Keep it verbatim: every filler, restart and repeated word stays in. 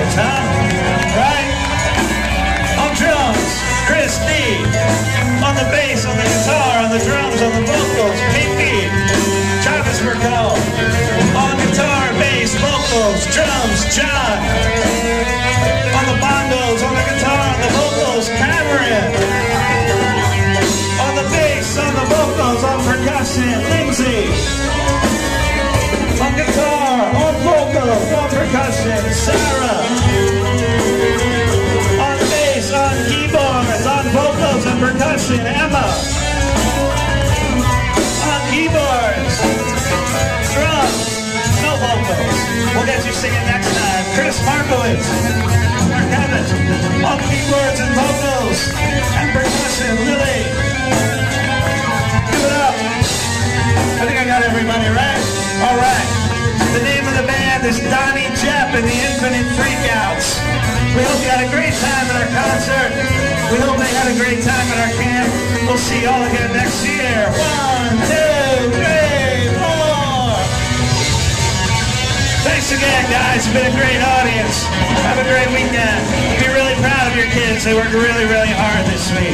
words, huh? Right? On drums, Chris D. On the bass, on the guitar, on the drums, on the vocals, Pinky. Travis Merkel. On guitar, bass, vocals, drums, John. On the bongos, on the guitar, on the vocals, Cameron. On the bass, on the vocals, on percussion, Lindsay. On guitar, on vocals, on percussion, Sarah. On bass, on keyboards, on vocals and percussion, Emma. On keyboards, drums, no vocals. We'll get you singing next time. Chris Markowitz, Mark Evans. On keyboards and vocals and percussion, Lily. Give it up. I think I got everybody right. All right. The name of the band is Donnie Jepp and the Infinite Freakouts. We hope you had a great time at our concert. We hope they had a great time at our camp. We'll see you all again next year. One, two, three, four. Thanks again, guys. You've been a great audience. Have a great weekend. Be really proud of your kids. They worked really, really hard this week.